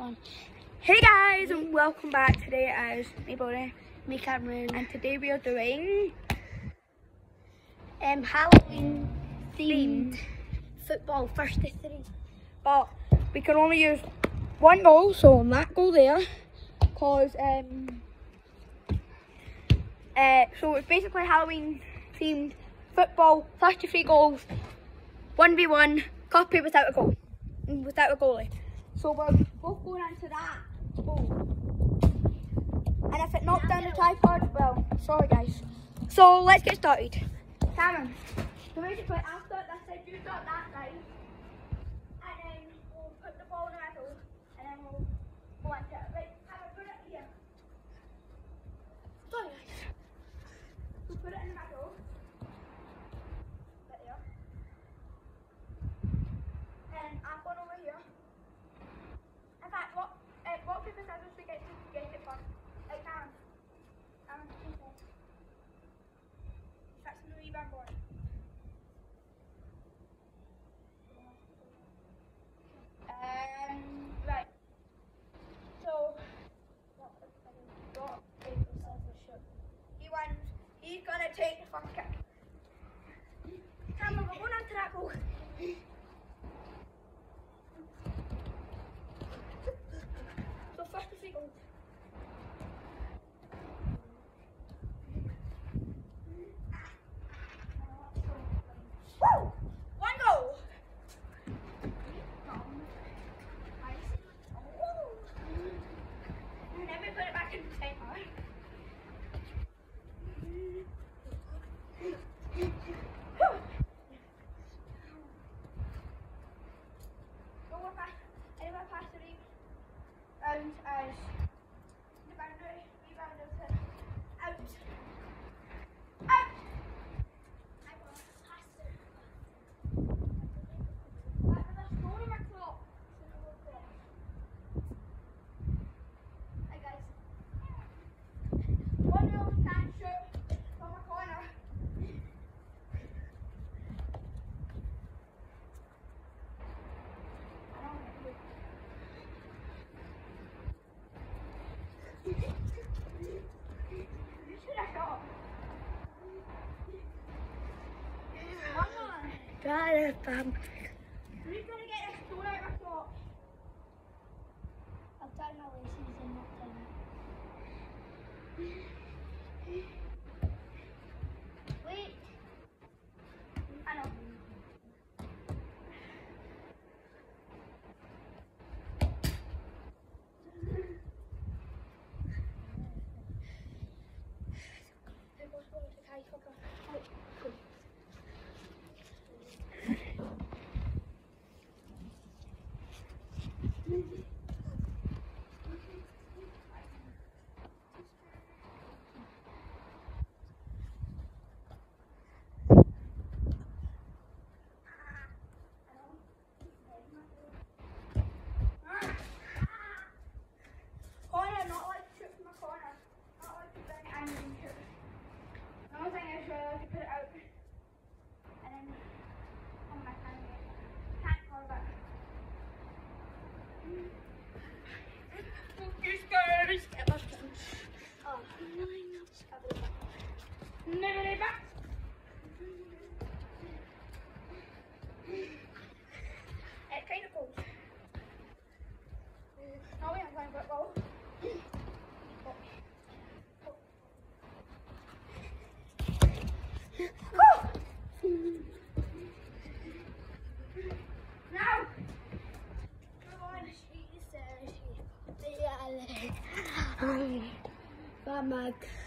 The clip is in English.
on. Hey guys, and welcome back. Today is me, Bonnie, me, Cameron, and today we are doing Halloween themed football, first to three. But we can only use one goal, so on that goal there, cause so it's basically Halloween themed football, 33 goals, 1v1, copy without a goal, without a goalie. So we're both going into that goal. And if it knocked down the tripod, well, sorry guys. So let's get started. Cameron, so basically I'll start this side, you start that side. And then we'll put the ball in the middle. And then we'll go into it. Right, Cameron, put it here. Sorry guys. We'll put it in the middle. Right there. And I'm going over here. In fact, rock, paper, scissors to get it first. Right, Cameron. Cameron, that's the wee bad boy. Right. So, rock, paper, scissors, shoot. He's gonna take the first kick. Cameron, we're going into that goal. So first to three goals. Woo! One goal. And then we put it back in the timer. Anywhere past the round as the boundary, rebounded to out. Out! I got past it. Back to the score in my clock. Hi guys. 1-0 can shoot from a corner. Got it, Bob. Who's gonna get this stone out of my clock? I've done my laces and not done it. Wait. I know. Never back. It's kind of cold. No, we aren't playing football. Now. Come on. Bye, Mac.